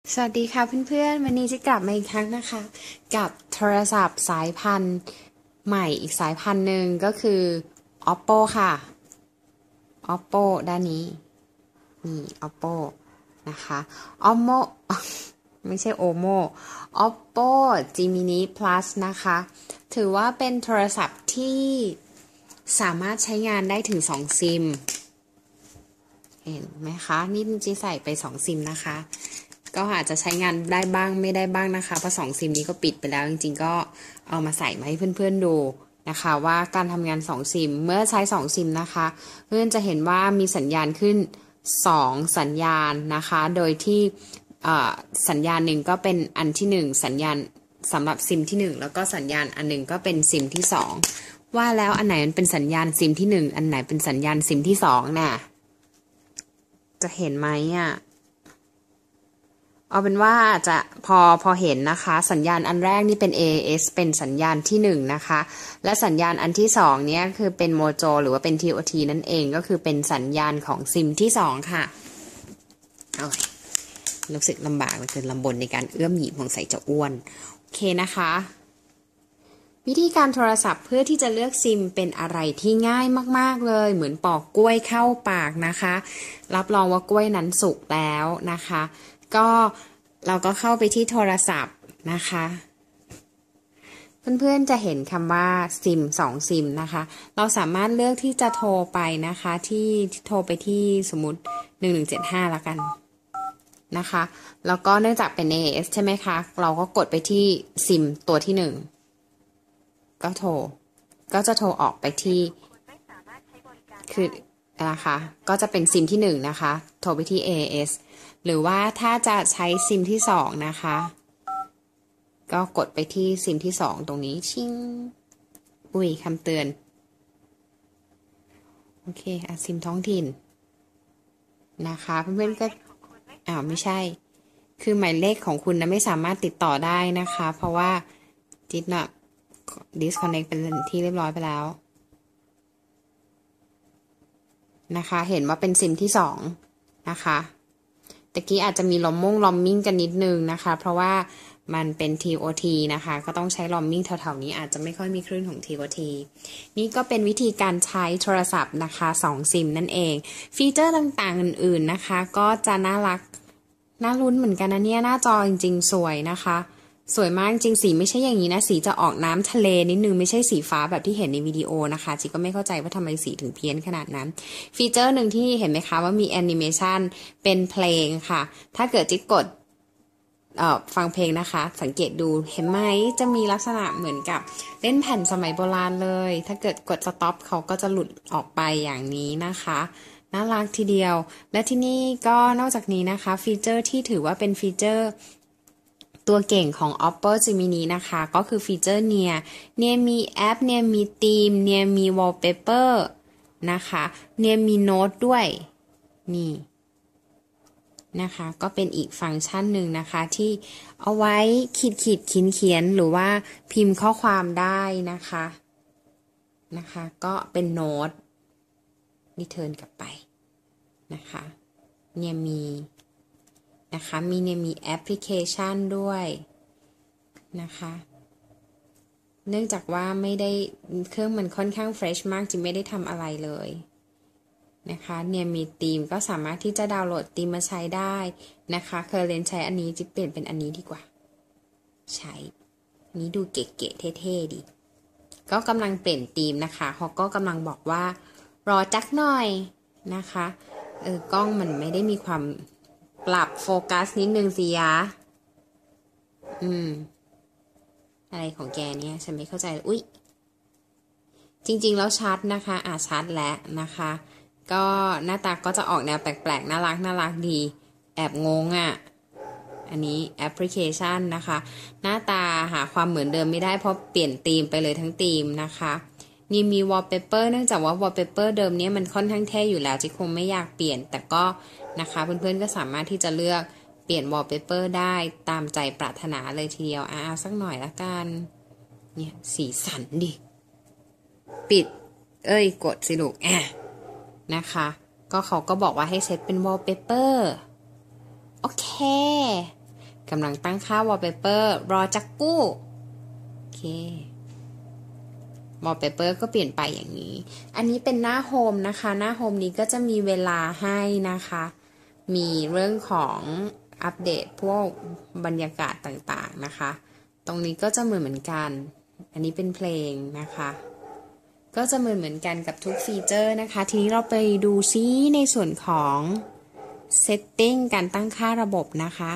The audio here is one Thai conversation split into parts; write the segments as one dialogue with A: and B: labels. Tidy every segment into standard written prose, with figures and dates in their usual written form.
A: สวัสดีค่ะเพื่อนๆวันนี้จะกลับมาอีกครั้งนะคะกับโทรศัพท์สายพันธุ์ใหม่อีกสายพันธุ์หนึ่งก็คือ OPPO ค่ะ OPPO ด้านนี้นี่ OPPO นะคะ OPPO ไม่ใช่ OPPO Gimini Plus นะคะถือว่าเป็นโทรศัพท์ที่สามารถใช้งานได้ถึง2ซิมเห็นไหมคะนี่จีใส่ไป2ซิมนะคะก็อาจจะใช้งานได้บ้างไม่ได้บ้างนะคะเพราะ2ซิมนี้ก็ปิดไปแล้วจริงๆก็เอามาใส่มาให้เพื่อนๆดูนะคะว่าการทำงาน2ซิมเมื่อใช้2ซิมนะคะเพื่อนจะเห็นว่ามีสัญญาณขึ้น2สัญญาณนะคะโดยที่สัญญาณหนึ่งก็เป็นอันที่1สัญญาณสำหรับซิมที่1แล้วก็สัญญาณอันหนึ่งก็เป็นซิมที่2ว่าแล้วอันไหนมันเป็นสัญญาณซิมที่1อันไหนเป็นสัญญาณซิมที่2น่ะจะเห็นไหมอ่ะเอาเป็นว่าจะพอเห็นนะคะสัญญาณอันแรกนี่เป็น AAS เป็นสัญญาณที่1นะคะและสัญญาณอันที่2เนี่ยคือเป็นโมโจหรือว่าเป็น TOT นั่นเองก็คือเป็นสัญญาณของซิมที่2ค่ะรู้สึกลำบากเลยคือลำบนในการเอื้อมหยิบของใส่จะอ้วนโอเคนะคะวิธีการโทรศัพท์เพื่อที่จะเลือกซิมเป็นอะไรที่ง่ายมากๆเลยเหมือนปอกกล้วยเข้าปากนะคะรับรองว่ากล้วยนั้นสุกแล้วนะคะก็เราก็เข้าไปที่โทรศัพท์นะคะเพื่อนๆจะเห็นคำว่าซิม2ซิมนะคะเราสามารถเลือกที่จะโทรไปนะคะที่โทรไปที่สมมุติ1175แล้วกันนะคะแล้วก็เนื่องจากเป็น AAS ใช่ไหมคะเราก็กดไปที่ซิมตัวที่1ก็ก็จะโทรออกไปที่คือนะคะก็จะเป็นซิมที่1นะคะโทรไปที่ AAS หรือว่าถ้าจะใช้ซิมที่2นะคะก็กดไปที่ซิมที่2ตรงนี้ชิงอุ้ยคำเตือนโอเคซิมท้องถิ่นนะคะเพื่อนๆก็ไม่ใช่คือหมายเลขของคุณนะไม่สามารถติดต่อได้นะคะเพราะว่าจิตน่ะ disconnect เป็นที่เรียบร้อยไปแล้วนะคะเห็นว่าเป็นซิมที่2นะคะตะกี้อาจจะมีลอมมิ่งกันนิดนึงนะคะเพราะว่ามันเป็น TOT นะคะก็ต้องใช้ลอมมิ่งแถวๆนี้อาจจะไม่ค่อยมีคลื่นของ TOT นี่ก็เป็นวิธีการใช้โทรศัพท์นะคะ2ซิมนั่นเองฟีเจอร์ต่างๆอื่นๆนะคะก็จะน่ารักน่าลุ้นเหมือนกันนะเนี่ยหน้าจอจริงๆสวยนะคะสวยมากจริงสีไม่ใช่อย่างนี้นะสีจะออกน้ำทะเลนิดนึงไม่ใช่สีฟ้าแบบที่เห็นในวิดีโอนะคะจิก็ไม่เข้าใจว่าทำไมสีถึงเพี้ยนขนาดนั้นฟีเจอร์หนึ่งที่เห็นไหมคะว่ามีแอนิเมชันเป็นเพลงค่ะถ้าเกิดจิกดฟังเพลงนะคะสังเกตดูเห็นไหมจะมีลักษณะเหมือนกับเล่นแผ่นสมัยโบราณเลยถ้าเกิดกด stop เขาก็จะหลุดออกไปอย่างนี้นะคะน่ารักทีเดียวและที่นี่ก็นอกจากนี้นะคะฟีเจอร์ที่ถือว่าเป็นฟีเจอร์ตัวเก่งของ OPPO Gimini นะคะก็คือฟีเจอร์เนี่ยมีแอปเนี่ยมีธีมเนี่ยมี wallpaper นะคะเนี่ยมีโน้ตด้วยนี่นะคะก็เป็นอีกฟังก์ชันหนึ่งนะคะที่เอาไว้ขีดเขียนหรือว่าพิมพ์ข้อความได้นะคะก็เป็นโน้ตรีเทิร์นกลับไปนะคะเนี่ยมีนะคะมีแอปพลิเคชันด้วยนะคะเนื่องจากว่าไม่ได้เครื่องมันค่อนข้างเฟรชมากจึงไม่ได้ทำอะไรเลยนะคะเนี่ยมีธีมก็สามารถที่จะดาวน์โหลดธีมมาใช้ได้นะคะเคยเรียนใช้อันนี้จะเปลี่ยนเป็นอันนี้ดีกว่าใช้อันนี้ดูเก๋ๆเท่ๆดีก็กำลังเปลี่ยนธีมนะคะเขาก็กำลังบอกว่ารอจักหน่อยนะคะกล้องมันไม่ได้มีความปรับโฟกัสนิดนึงสิยะอะไรของแกเนี่ยฉันไม่เข้าใจอุ๊ยจริงๆแล้วชัดนะคะชัดแล้วนะคะก็หน้าตาก็จะออกแนวแปลกๆน่ารักดีแอบงงอันนี้แอปพลิเคชันนะคะหน้าตาหาความเหมือนเดิมไม่ได้เพราะเปลี่ยนธีมไปเลยทั้งธีมนะคะนี่มี wallpaper เนื่องจากว่า wallpaper เดิมนี้มันค่อนข้างเท่อยู่แล้วจิคงไม่อยากเปลี่ยนแต่ก็นะคะเพื่อนๆก็สามารถที่จะเลือกเปลี่ยน wallpaper ได้ตามใจปรารถนาเลยทีเดียวสักหน่อยละกันเนี่ยสีสันดิปิดกดสิลูกนะคะก็เขาก็บอกว่าให้เซตเป็น wallpaper โอเคกำลังตั้งค่าวอลเปเปอร์รอจักกู้โอเควอลเปเปอร์ก็เปลี่ยนไปอย่างนี้อันนี้เป็นหน้าโฮมนะคะหน้าโฮมนี้ก็จะมีเวลาให้นะคะมีเรื่องของอัปเดตพวกบรรยากาศต่างๆนะคะตรงนี้ก็จะเหมือนกันอันนี้เป็นเพลงนะคะก็จะเหมือนกันกับทุกฟีเจอร์นะคะทีนี้เราไปดูซิในส่วนของ setting การตั้งค่าระบบนะคะ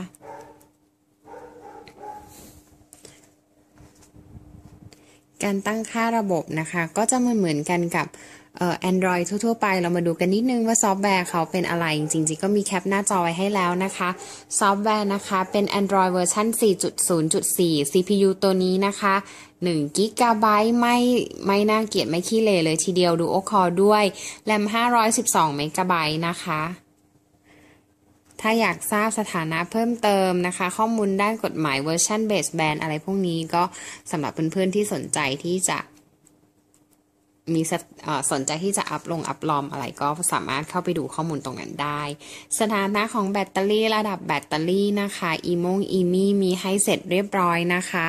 A: การตั้งค่าระบบนะคะก็จะเหมือนกันกับAndroid ทั่วๆไปเรามาดูกันนิดนึงว่าซอฟต์แวร์เขาเป็นอะไรจริงๆก็มีแคปหน้าจอไว้ให้แล้วนะคะซอฟต์แวร์นะคะเป็น Android เวอร์ชัน 4.0.4 CPU ตัวนี้นะคะ1 GB ไม่น่าเกลียดไม่ขี้เหร่เลยทีเดียวดูโอคอด้วยแรม512 MB นะคะถ้าอยากทราบสถานะเพิ่มเติมนะคะข้อมูลด้านกฎหมายเวอร์ชันเบสแบนอะไรพวกนี้ก็สำหรับเพื่อนๆที่สนใจที่จะมีสนใจที่จะอัพลอมอะไรก็สามารถเข้าไปดูข้อมูลตรงนั้นได้สถานะของแบตเตอรี่ระดับแบตเตอรี่นะคะอีมี่มีให้เสร็จเรียบร้อยนะคะ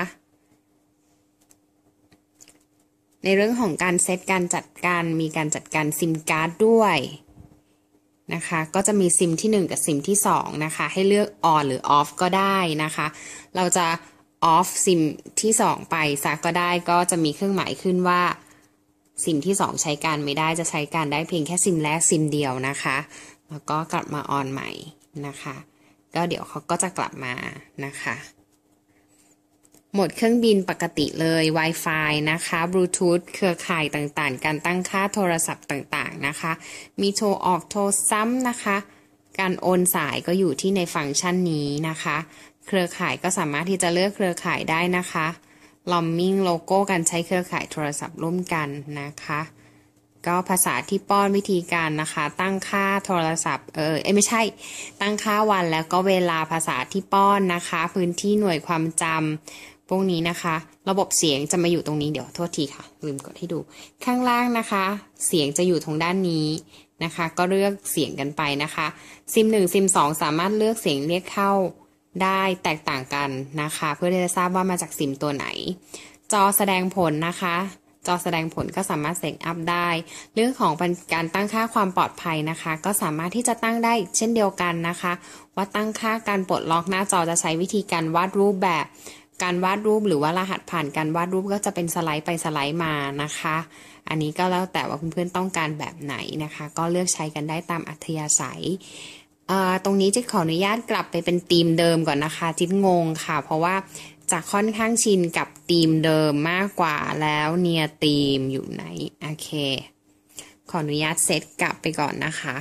A: ในเรื่องของการเซตการจัดการมีการจัดการซิมการ์ดด้วยนะคะก็จะมีซิมที่1กับซิมที่2นะคะให้เลือก on หรือ off ก็ได้นะคะเราจะ off ซิมที่2ไปซะก็ได้ก็จะมีเครื่องหมายขึ้นว่าซิมที่2ใช้การไม่ได้จะใช้การได้เพียงแค่ซิมแรกซิมเดียวนะคะแล้วก็กลับมา on ใหม่นะคะก็เดี๋ยวเขาก็จะกลับมานะคะโหมดเครื่องบินปกติเลย Wi-Fi นะคะบลูทูธเครือข่ายต่างๆการตั้งค่าโทรศัพท์ต่างๆนะคะมีโทรออกโทรซ้ำนะคะการโอนสายก็อยู่ที่ในฟังก์ชันนี้นะคะเครือข่ายก็สามารถที่จะเลือกเครือข่ายได้นะคะลอมมิ่งโลโก้การใช้เครือข่ายโทรศัพท์ร่วมกันนะคะก็ภาษาที่ป้อนวิธีการนะคะตั้งค่าโทรศัพท์ไม่ใช่ตั้งค่าวันแล้วก็เวลาภาษาที่ป้อนนะคะพื้นที่หน่วยความจำพวกนี้นะคะระบบเสียงจะมาอยู่ตรงนี้เดี๋ยวโทษทีค่ะลืมกดให้ดูข้างล่างนะคะเสียงจะอยู่ตรงด้านนี้นะคะก็เลือกเสียงกันไปนะคะซิม1ซิม2สามารถเลือกเสียงเรียกเข้าได้แตกต่างกันนะคะเพื่อที่จะทราบว่ามาจากซิมตัวไหนจอแสดงผลนะคะจอแสดงผลก็สามารถเซตอัพได้เรื่องของการตั้งค่าความปลอดภัยนะคะก็สามารถที่จะตั้งได้เช่นเดียวกันนะคะว่าตั้งค่าการปลดล็อกหน้าจอจะใช้วิธีการวาดรูปแบบการวาดรูปหรือว่ารหัสผ่านการวาดรูปก็จะเป็นสไลด์ไปสไลด์มานะคะอันนี้ก็แล้วแต่ว่าเพื่อนๆต้องการแบบไหนนะคะก็เลือกใช้กันได้ตามอัธยาศัยตรงนี้จิ๊ดขออนุญาตกลับไปเป็นธีมเดิมก่อนนะคะจิ๊ดงงค่ะเพราะว่าจะค่อนข้างชินกับธีมเดิมมากกว่าแล้วเนี่ยธีมอยู่ไหนโอเคขออนุญาตเซตกลับไปก่อนนะคะ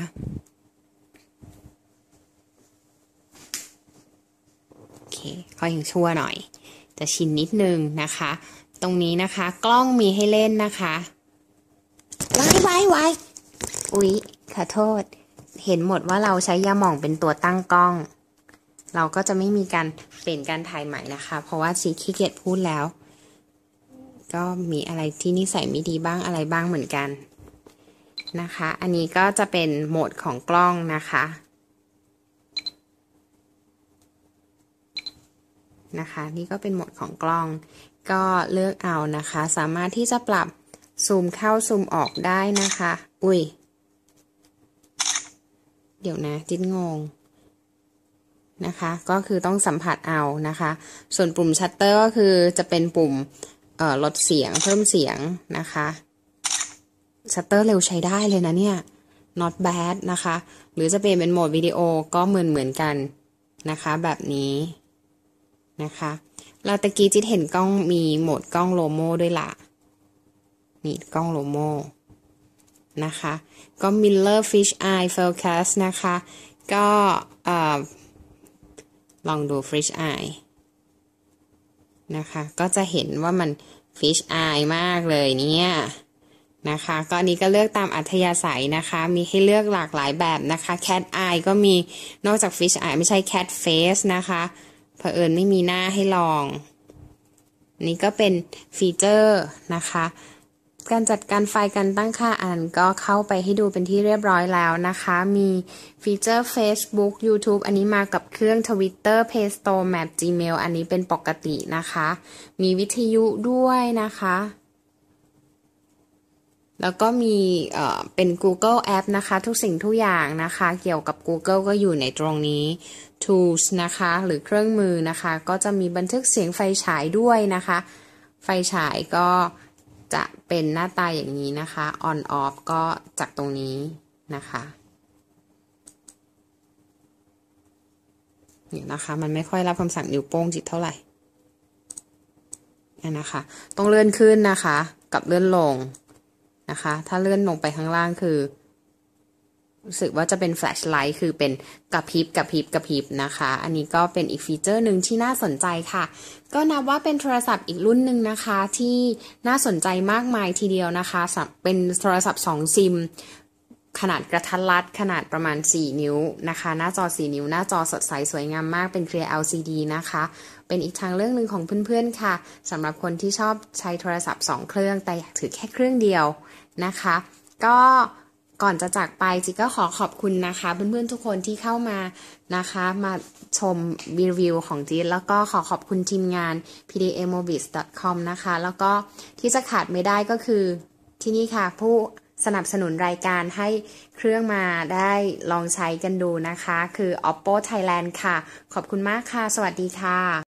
A: โอเคเขายังชั่วหน่อยจะชินนิดนึงนะคะตรงนี้นะคะกล้องมีให้เล่นนะคะไว้อุ๊ยขอโทษเห็นหมดว่าเราใช้ยาหม่องเป็นตัวตั้งกล้องเราก็จะไม่มีการเปลี่ยนการถ่ายใหม่นะคะเพราะว่าชีขี้เกียจพูดแล้วก็มีอะไรที่นิสัยไม่ดีบ้างอะไรบ้างเหมือนกันนะคะอันนี้ก็จะเป็นโหมดของกล้องนะคะนี่ก็เป็นโหมดของกล้องก็เลือกเอานะคะสามารถที่จะปรับซูมเข้าซูมออกได้นะคะอุ้ยเดี๋ยวนะจิ๊ดงงนะคะก็คือต้องสัมผัสเอานะคะส่วนปุ่มชัตเตอร์ก็คือจะเป็นปุ่มลดเสียงเพิ่มเสียงนะคะชัตเตอร์เร็วใช้ได้เลยนะเนี่ย not bad นะคะหรือจะเปลี่ยนเป็นโหมดวิดีโอก็เหมือนกันนะคะแบบนี้นะคะเราตะกี้จิ๊ดเห็นกล้องมีโหมดกล้องโลโม่ด้วยล่ะนี่กล้องโลโม่นะคะก็ Miller Fish Eye Focus นะคะก็ลองดู Fish Eye นะคะก็จะเห็นว่ามัน Fish Eye มากเลยเนี่ยนะคะก็อันนี้ก็เลือกตามอัธยาศัยนะคะมีให้เลือกหลากหลายแบบนะคะ Cat Eye ก็มีนอกจาก Fish Eye ไม่ใช่ Cat Face นะคะเผอิญไม่มีหน้าให้ลองนี่ก็เป็นฟีเจอร์นะคะการจัดการไฟล์การตั้งค่าอันก็เข้าไปให้ดูเป็นที่เรียบร้อยแล้วนะคะมีฟีเจอร์ Facebook YouTube อันนี้มากับเครื่อง Twitter Play Store Map Gmail อันนี้เป็นปกตินะคะมีวิทยุด้วยนะคะแล้วก็มีเป็น Google App นะคะทุกสิ่งทุกอย่างนะคะเกี่ยวกับ Google ก็อยู่ในตรงนี้ Tools นะคะหรือเครื่องมือนะคะก็จะมีบันทึกเสียงไฟฉายด้วยนะคะไฟฉายก็จะเป็นหน้าตาอย่างนี้นะคะ on off ก็จากตรงนี้นะคะนี่นะคะมันไม่ค่อยรับคำสั่งนิ้วโป้งจิตเท่าไหร่นะคะต้องเลื่อนขึ้นนะคะกับเลื่อนลงนะคะถ้าเลื่อนลงไปข้างล่างคือรู้สึกว่าจะเป็นแฟลชไลท์คือเป็นกระพริบกระพริบกระพริบนะคะอันนี้ก็เป็นอีกฟีเจอร์หนึ่งที่น่าสนใจค่ะก็นับว่าเป็นโทรศัพท์อีกรุ่นหนึ่งนะคะที่น่าสนใจมากมายทีเดียวนะคะเป็นโทรศัพท์2ซิมขนาดกระทัดรัดขนาดประมาณ4นิ้วนะคะหน้าจอ4นิ้วหน้าจอสดใสสวยงามมากเป็น Clear LCD นะคะเป็นอีกทางเลือกหนึ่งของเพื่อนๆค่ะสำหรับคนที่ชอบใช้โทรศัพท์2เครื่องแต่อยากถือแค่เครื่องเดียวนะคะก็ก่อนจะจากไปจิก็ขอบคุณนะคะเพื่อนๆทุกคนที่เข้ามานะคะมาชมรีวิวของจิแล้วก็ขอบคุณทีมงาน pdamobiz.com นะคะแล้วก็ที่จะขาดไม่ได้ก็คือที่นี่ค่ะผู้สนับสนุนรายการให้เครื่องมาได้ลองใช้กันดูนะคะคือ OPPO Thailand ค่ะขอบคุณมากค่ะสวัสดีค่ะ